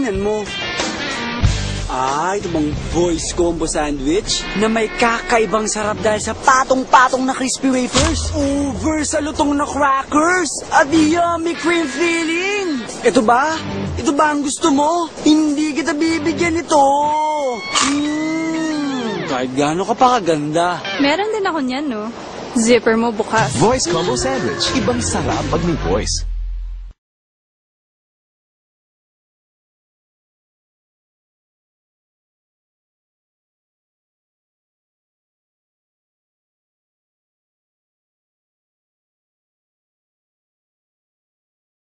tingnan mo. Ito bang Boys Combo Sandwich na may kakaibang sarap dahil sa patong-patong na crispy wafers, over sa lutong na crackers, at yummy cream filling. Ito ba? Ito ba ang gusto mo? Hindi kita bibigyan ito. Kahit gaano ka pa kaganda. Meron din ako niyan, no? Zipper mo bukas. Voice Combo Sandwich. Ibang sarap pag may voice.